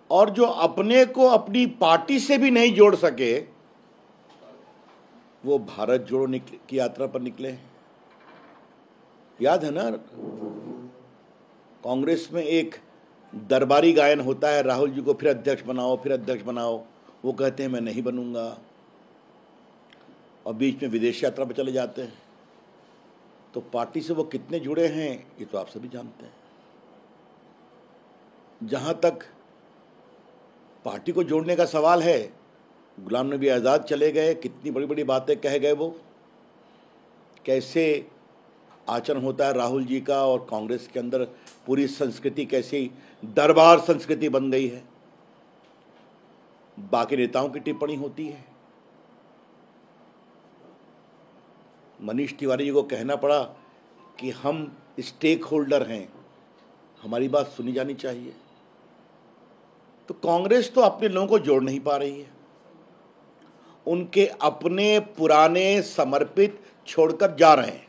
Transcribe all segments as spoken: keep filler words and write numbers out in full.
और जो अपने को अपनी पार्टी से भी नहीं जोड़ सके वो भारत जोड़ो की यात्रा पर निकले। याद है ना, कांग्रेस में एक दरबारी गायन होता है, राहुल जी को फिर अध्यक्ष बनाओ फिर अध्यक्ष बनाओ, वो कहते हैं मैं नहीं बनूंगा, और बीच में विदेश यात्रा पर चले जाते हैं। तो पार्टी से वो कितने जुड़े हैं ये तो आप सभी जानते हैं। जहां तक पार्टी को जोड़ने का सवाल है, गुलाम नबी आज़ाद चले गए, कितनी बड़ी बड़ी बातें कह गए, वो कैसे आचरण होता है राहुल जी का, और कांग्रेस के अंदर पूरी संस्कृति कैसी दरबार संस्कृति बन गई है। बाकी नेताओं की टिप्पणी होती है। मनीष तिवारी जी को कहना पड़ा कि हम स्टेक होल्डर हैं, हमारी बात सुनी जानी चाहिए। तो कांग्रेस तो अपने लोगों को जोड़ नहीं पा रही है, उनके अपने पुराने समर्पित छोड़कर जा रहे हैं,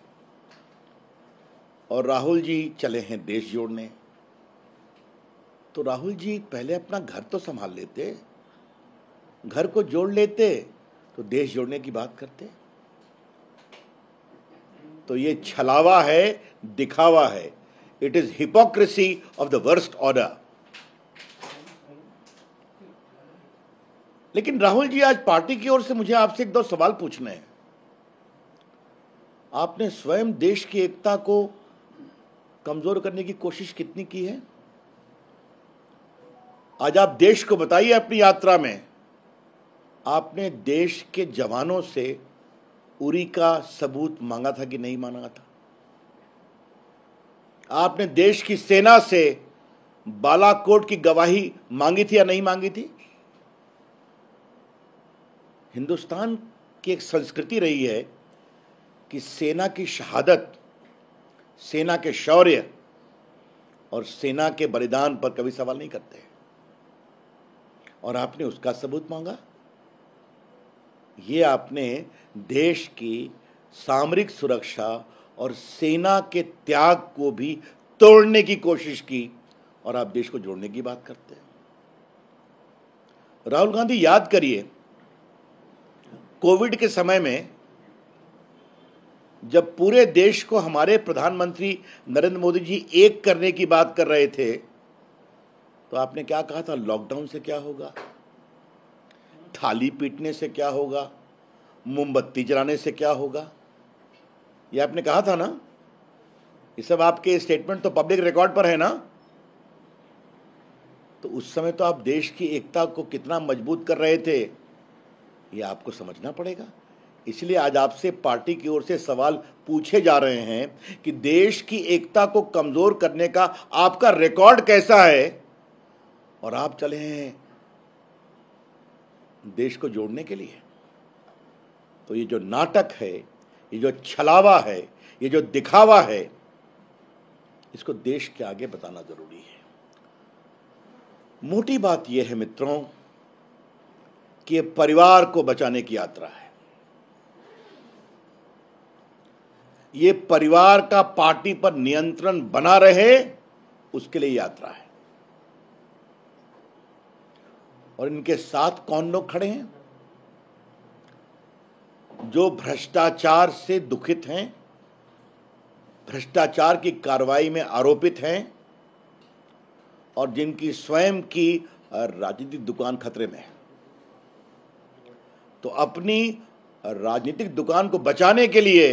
और राहुल जी चले हैं देश जोड़ने। तो राहुल जी पहले अपना घर तो संभाल लेते, घर को जोड़ लेते तो देश जोड़ने की बात करते। तो ये छलावा है, दिखावा है। It is hypocrisy of the worst order. लेकिन राहुल जी, आज पार्टी की ओर से मुझे आपसे एक दो सवाल पूछने हैं। आपने स्वयं देश की एकता को कमजोर करने की कोशिश कितनी की है? आज आप देश को बताइए, अपनी यात्रा में आपने देश के जवानों से उरी का सबूत मांगा था कि नहीं मांगा था? आपने देश की सेना से बालाकोट की गवाही मांगी थी या नहीं मांगी थी? हिंदुस्तान की एक संस्कृति रही है कि सेना की शहादत, सेना के शौर्य और सेना के बलिदान पर कभी सवाल नहीं करते, और आपने उसका सबूत मांगा। ये आपने देश की सामरिक सुरक्षा और सेना के त्याग को भी तोड़ने की कोशिश की, और आप देश को जोड़ने की बात करते हैं। राहुल गांधी, याद करिए, कोविड के समय में जब पूरे देश को हमारे प्रधानमंत्री नरेंद्र मोदी जी एक करने की बात कर रहे थे, तो आपने क्या कहा था? लॉकडाउन से क्या होगा, थाली पीटने से क्या होगा, मोमबत्ती जलाने से क्या होगा, ये आपने कहा था ना। ये सब आपके स्टेटमेंट तो पब्लिक रिकॉर्ड पर है ना। तो उस समय तो आप देश की एकता को कितना मजबूत कर रहे थे, ये आपको समझना पड़ेगा। इसलिए आज आपसे पार्टी की ओर से सवाल पूछे जा रहे हैं कि देश की एकता को कमजोर करने का आपका रिकॉर्ड कैसा है, और आप चले हैं देश को जोड़ने के लिए। तो ये जो नाटक है, ये जो छलावा है, ये जो दिखावा है, इसको देश के आगे बताना जरूरी है। मोटी बात यह है मित्रों कि ये परिवार को बचाने की यात्रा है। ये परिवार का पार्टी पर नियंत्रण बना रहे, उसके लिए यात्रा है। और इनके साथ कौन लोग खड़े हैं? जो भ्रष्टाचार से दुखित हैं, भ्रष्टाचार की कार्रवाई में आरोपित हैं, और जिनकी स्वयं की राजनीतिक दुकान खतरे में है। तो अपनी राजनीतिक दुकान को बचाने के लिए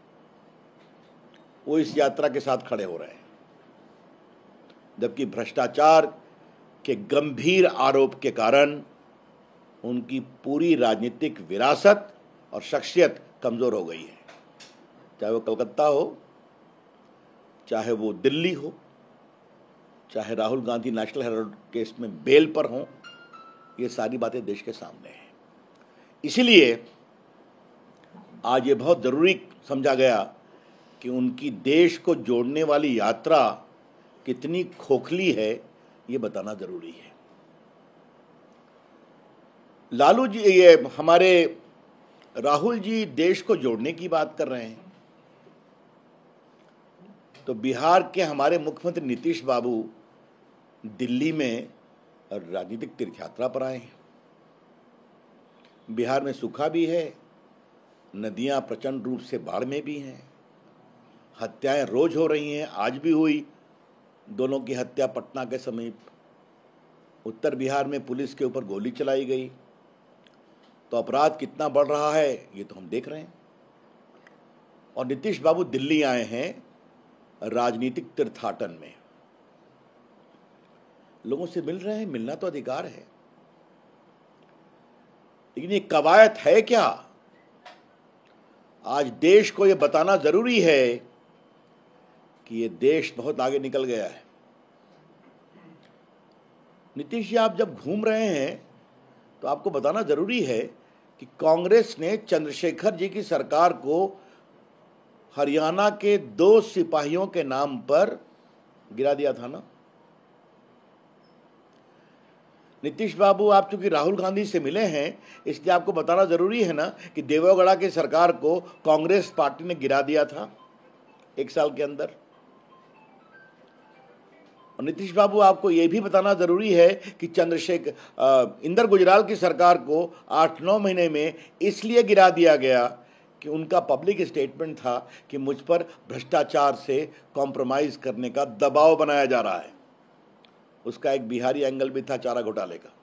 वो इस यात्रा के साथ खड़े हो रहे हैं, जबकि भ्रष्टाचार के गंभीर आरोप के कारण उनकी पूरी राजनीतिक विरासत और शख्सियत कमजोर हो गई है। चाहे वो कलकत्ता हो, चाहे वो दिल्ली हो, चाहे Rahul Gandhi National Herald case में बेल पर हों, ये सारी बातें देश के सामने हैं। इसीलिए आज ये बहुत जरूरी समझा गया कि उनकी देश को जोड़ने वाली यात्रा कितनी खोखली है, ये बताना जरूरी है। लालू जी, ये हमारे राहुल जी देश को जोड़ने की बात कर रहे हैं, तो बिहार के हमारे मुख्यमंत्री नीतीश बाबू दिल्ली में और राजनीतिक तीर्थ यात्रा पर आए हैं। बिहार में सूखा भी है, नदियां प्रचंड रूप से बाढ़ में भी हैं, हत्याएं रोज हो रही हैं, आज भी हुई दोनों की हत्या पटना के समीप। उत्तर बिहार में पुलिस के ऊपर गोली चलाई गई। तो अपराध कितना बढ़ रहा है ये तो हम देख रहे हैं। और नीतीश बाबू दिल्ली आए हैं राजनीतिक तीर्थाटन में, लोगों से मिल रहे हैं, मिलना तो अधिकार है, लेकिन ये कवायद है क्या? आज देश को ये बताना जरूरी है कि ये देश बहुत आगे निकल गया है। नीतीश जी, आप जब घूम रहे हैं तो आपको बताना जरूरी है कि कांग्रेस ने चंद्रशेखर जी की सरकार को हरियाणा के दो सिपाहियों के नाम पर गिरा दिया था ना। नीतीश बाबू, आप चूंकि राहुल गांधी से मिले हैं इसलिए आपको बताना जरूरी है ना कि देवेगौड़ा की सरकार को कांग्रेस पार्टी ने गिरा दिया था एक साल के अंदर। और नीतीश बाबू, आपको यह भी बताना जरूरी है कि चंद्रशेखर इंदर गुजराल की सरकार को आठ नौ महीने में इसलिए गिरा दिया गया कि उनका पब्लिक स्टेटमेंट था कि मुझ पर भ्रष्टाचार से कॉम्प्रोमाइज करने का दबाव बनाया जा रहा है। उसका एक बिहारी एंगल भी था, चारा घोटाले का।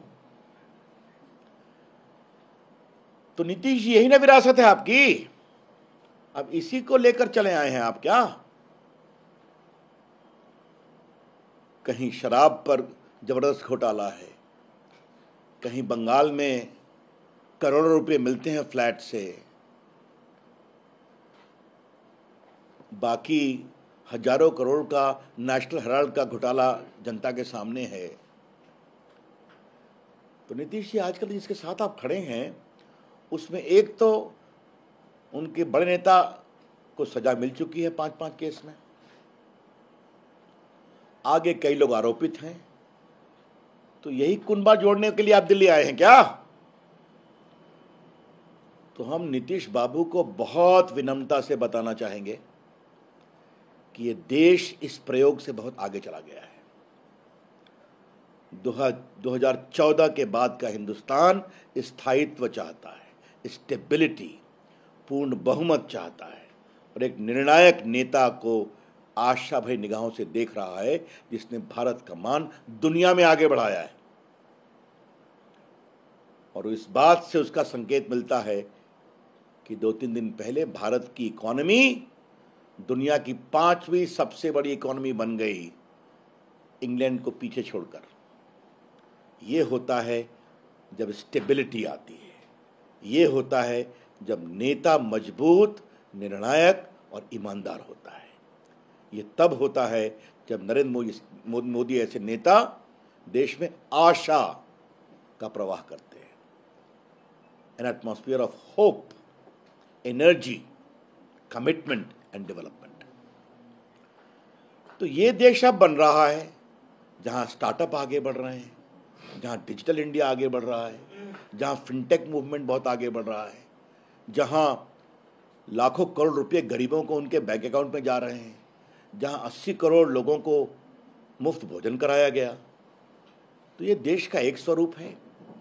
तो नीतीश जी, यही ना विरासत है आपकी? अब इसी को लेकर चले आए हैं आप क्या? कहीं शराब पर जबरदस्त घोटाला है, कहीं बंगाल में करोड़ों रुपए मिलते हैं फ्लैट से, बाकी हजारों करोड़ का नेशनल हेराल्ड का घोटाला जनता के सामने है। तो नीतीश जी, आजकल जिसके साथ आप खड़े हैं उसमें एक तो उनके बड़े नेता को सजा मिल चुकी है पांच पांच केस में, आगे कई लोग आरोपित हैं। तो यही कुनबा जोड़ने के लिए आप दिल्ली आए हैं क्या? तो हम नीतीश बाबू को बहुत विनम्रता से बताना चाहेंगे कि ये देश इस प्रयोग से बहुत आगे चला गया है। दो हज़ार चौदह के बाद का हिंदुस्तान स्थायित्व चाहता है, स्टेबिलिटी, पूर्ण बहुमत चाहता है और एक निर्णायक नेता को आशा भरी निगाहों से देख रहा है जिसने भारत का मान दुनिया में आगे बढ़ाया है। और इस बात से उसका संकेत मिलता है कि दो तीन दिन पहले भारत की इकोनॉमी दुनिया की पांचवी सबसे बड़ी इकोनॉमी बन गई, इंग्लैंड को पीछे छोड़कर। यह होता है जब स्टेबिलिटी आती है, यह होता है जब नेता मजबूत, निर्णायक और ईमानदार होता है। ये तब होता है जब नरेंद्र मोदी मोदी ऐसे नेता देश में आशा का प्रवाह करते हैं, an atmosphere of hope, energy, commitment and development. तो ये देश अब बन रहा है जहां स्टार्टअप आगे बढ़ रहे हैं, जहां डिजिटल इंडिया आगे बढ़ रहा है, जहां फिनटेक मूवमेंट बहुत आगे बढ़ रहा है, जहां लाखों करोड़ रुपए गरीबों को उनके बैंक अकाउंट में जा रहे हैं, जहां अस्सी करोड़ लोगों को मुफ्त भोजन कराया गया। तो ये देश का एक स्वरूप है।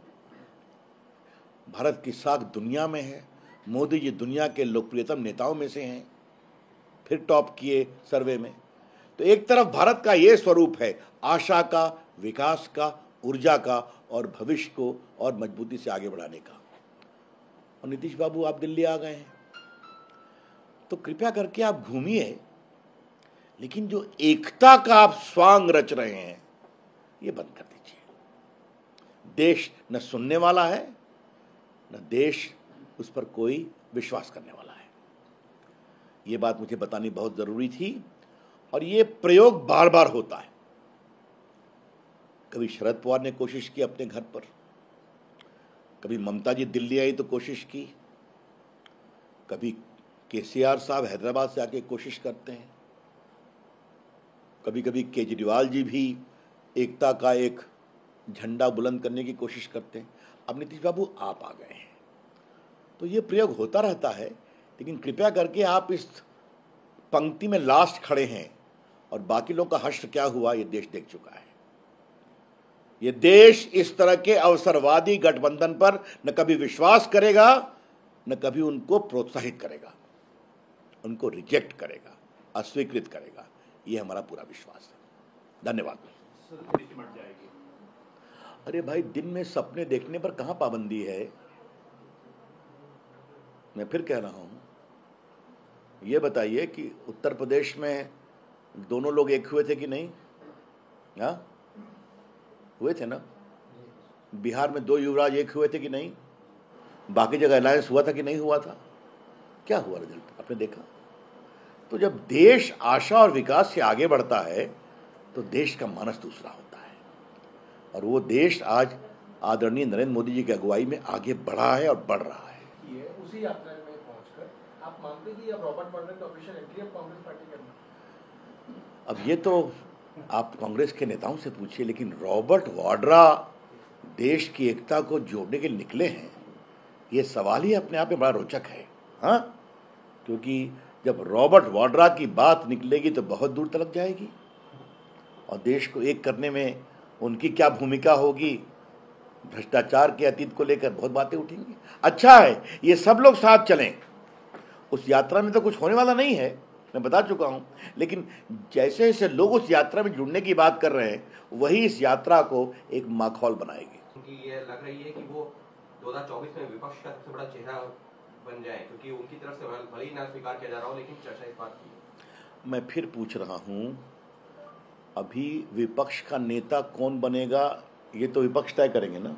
भारत की साख दुनिया में है। मोदी जी दुनिया के लोकप्रियतम नेताओं में से हैं, फिर टॉप किए सर्वे में। तो एक तरफ भारत का ये स्वरूप है आशा का, विकास का, ऊर्जा का और भविष्य को और मजबूती से आगे बढ़ाने का। और नीतीश बाबू, आप दिल्ली आ गए हैं तो कृपया करके आप घूमिए, लेकिन जो एकता का आप स्वांग रच रहे हैं ये बंद कर दीजिए। देश न सुनने वाला है, न देश उस पर कोई विश्वास करने वाला है। ये बात मुझे बतानी बहुत जरूरी थी। और ये प्रयोग बार बार होता है। कभी शरद पवार ने कोशिश की अपने घर पर, कभी ममता जी दिल्ली आई तो कोशिश की, कभी केसीआर साहब हैदराबाद से आके कोशिश करते हैं, कभी कभी केजरीवाल जी भी एकता का एक झंडा बुलंद करने की कोशिश करते हैं। अब नीतीश बाबू आप आ गए हैं तो ये प्रयोग होता रहता है। लेकिन कृपया करके आप इस पंक्ति में लास्ट खड़े हैं और बाकी लोगों का हश्र क्या हुआ ये देश देख चुका है। ये देश इस तरह के अवसरवादी गठबंधन पर न कभी विश्वास करेगा, न कभी उनको प्रोत्साहित करेगा, उनको रिजेक्ट करेगा, अस्वीकृत करेगा। ये हमारा पूरा विश्वास है। धन्यवाद। अरे भाई, दिन में सपने देखने पर कहां पाबंदी है? मैं फिर कह रहा हूं, ये बताइए कि उत्तर प्रदेश में दोनों लोग एक हुए थे कि नहीं? हाँ, हुए थे ना। बिहार में दो युवराज एक हुए थे कि नहीं? बाकी जगह अलायंस हुआ था कि नहीं हुआ था? क्या हुआ रिजल्ट आपने देखा? तो जब देश आशा और विकास से आगे बढ़ता है तो देश का मानस दूसरा होता है, और वो देश आज आदरणीय नरेंद्र मोदी जी की अगुवाई में आगे बढ़ा है और बढ़ रहा है। ये उसी यात्रा में पहुंचकर आप मानते हैं कि अब रॉबर्ट वाड्रा की ऑफिशियल एंट्री अब कांग्रेस पार्टी करना? अब ये तो आप कांग्रेस के नेताओं से पूछिए, लेकिन रॉबर्ट वाड्रा देश की एकता को जोड़ने के लिए निकले हैं, ये सवाल ही अपने आप में बड़ा रोचक है। हाँ, क्योंकि जब रॉबर्ट वाड्रा की बात निकलेगी तो बहुत दूर तक जाएगी, और देश को एक करने में उनकी क्या भूमिका होगी, भ्रष्टाचार के अतीत को लेकर बहुत बातें उठेंगी। अच्छा है ये सब लोग साथ चलें। उस यात्रा में तो कुछ होने वाला नहीं है, मैं बता चुका हूं, लेकिन जैसे जैसे लोग उस यात्रा में जुड़ने की बात कर रहे हैं, वही इस यात्रा को एक माहौल बनाएगी। उनकी ये लग रही है कि वो दो हज़ार चौबीस में विपक्ष का सबसे बड़ा चेहरा बन जाए, क्योंकि उनकी तरफ से भले ही ना स्वीकार किया जा रहा हो, लेकिन चर्चा इस बात की। मैं फिर पूछ रहा हूं, अभी विपक्ष का नेता कौन बनेगा ये तो विपक्ष तय करेंगे ना।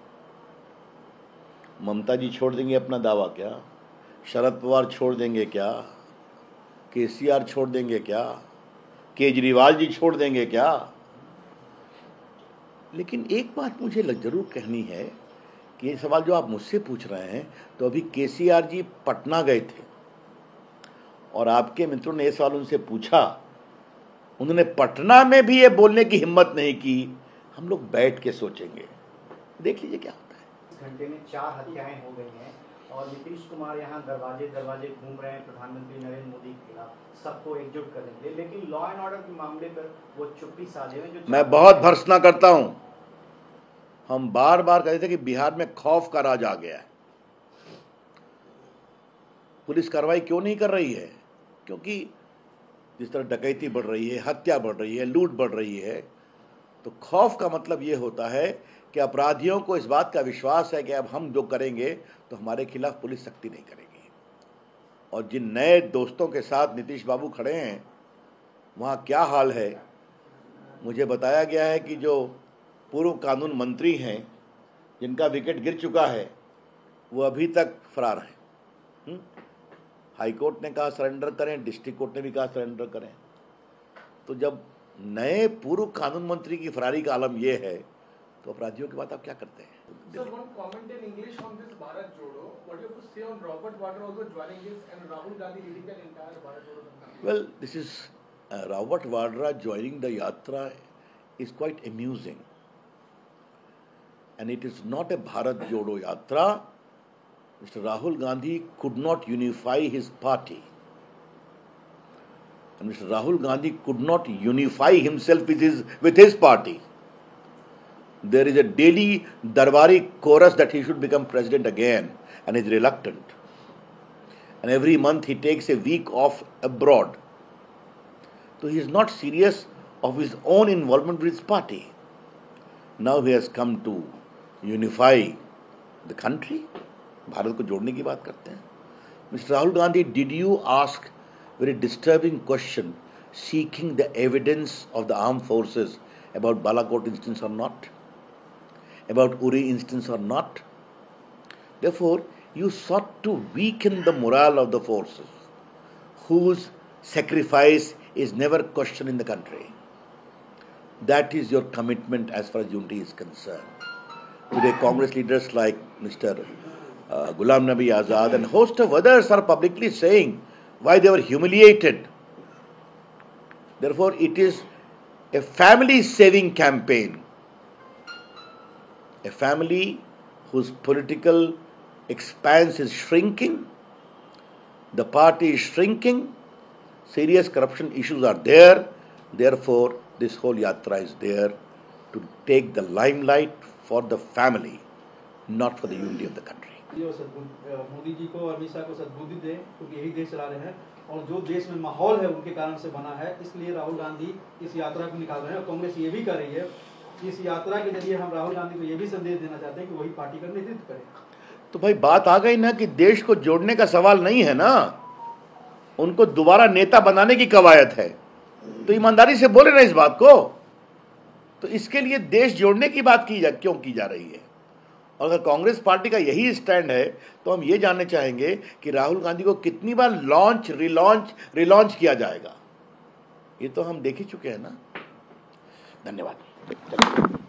ममता जी छोड़ देंगे अपना दावा क्या? शरद पवार छोड़ देंगे क्या? केसीआर छोड़ देंगे क्या? केजरीवाल जी छोड़ देंगे क्या? लेकिन एक बात मुझे जरूर कहनी है कि ये सवाल जो आप मुझसे पूछ रहे हैं, तो अभी केसीआर जी पटना गए थे और आपके मित्रों ने ये सवाल उनसे पूछा, उन्होंने पटना में भी ये बोलने की हिम्मत नहीं की हम लोग बैठ के सोचेंगे। देख लीजिए क्या होता है। इस घंटे में चार हत्याएं हो गई हैं और नीतीश कुमार यहाँ दरवाजे दरवाजे घूम रहे हैं प्रधानमंत्री नरेंद्र मोदी के खिलाफ, सबको एकजुट करेंगे, लेकिन लॉ एंड ऑर्डर के मामले पर वो चुप्पी साधे हुए। जो मैं बहुत भर्त्सना करता हूं, हम बार बार कहते थे कि बिहार में खौफ का राज आ गया है। पुलिस कार्रवाई क्यों नहीं कर रही है? क्योंकि जिस तरह डकैती बढ़ रही है, हत्या बढ़ रही है, लूट बढ़ रही है, तो खौफ का मतलब ये होता है कि अपराधियों को इस बात का विश्वास है कि अब हम जो करेंगे तो हमारे खिलाफ पुलिस सख्ती नहीं करेगी। और जिन नए दोस्तों के साथ नीतीश बाबू खड़े हैं, वहाँ क्या हाल है? मुझे बताया गया है कि जो पूर्व कानून मंत्री हैं, जिनका विकेट गिर चुका है, वो अभी तक फरार हैं। हाई कोर्ट ने कहा सरेंडर करें, डिस्ट्रिक्ट कोर्ट ने भी कहा सरेंडर करें। तो जब नए पूर्व कानून मंत्री की फरारी का आलम यह है, तो अपराधियों की बात आप क्या करते हैं? Sir, one comment in English on this Bharat Jodo. What you have to say on Robert Wada also joining this and Rahul Gandhi leading the entire Bharat Jodo campaign? Well, this is uh, Robert Wada joining the yatra is quite amusing, and it is not a Bharat Jodo yatra. Mister Rahul Gandhi could not unify his party, and Mister Rahul Gandhi could not unify himself with his with his party. There is a daily Darbari chorus that he should become president again, and is reluctant. And every month he takes a week off abroad. So he is not serious of his own involvement with his party. Now he has come to unify the country. Bharat को जोड़ने की बात करते हैं। Mister Rahul Gandhi, did you ask very disturbing question seeking the evidence of the armed forces about Balakot instance or not? About Uri instance or not? Therefore, you sought to weaken the morale of the forces, whose sacrifice is never questioned in the country. That is your commitment as far as unity is concerned. Today, Congress leaders like Mister Uh, Ghulam Nabi Azad and host of others are publicly saying why they were humiliated. Therefore, it is a family-saving campaign. A family whose political expanse is shrinking, the party is shrinking, serious corruption issues are there, therefore this whole yatra is there. to take the limelight for the family, not for the unity of the country. Modi ji को और अमित शाह को सद्बुद्धि दे, क्योंकि यही देश चला रहे हैं और जो देश में माहौल है उनके कारण से बना है, इसलिए राहुल गांधी इस यात्रा को निकाल रहे हैं। और कांग्रेस ये भी कर रही है कि इस यात्रा के जरिए हम राहुल गांधी को ये भी संदेश देना चाहते हैं कि वही पार्टी का नेतृत्व करें। तो भाई बात आ गई ना कि देश को जोड़ने का सवाल नहीं है ना, उनको दोबारा नेता बनाने की कवायद है, तो ईमानदारी से बोले ना इस बात को। तो इसके लिए देश जोड़ने की बात की जा क्यों की जा रही है? और अगर कांग्रेस पार्टी का यही स्टैंड है तो हम ये जानना चाहेंगे कि राहुल गांधी को कितनी बार लॉन्च रिलॉन्च रिलॉन्च किया जाएगा। ये तो हम देख ही चुके हैं ना। धन्यवाद।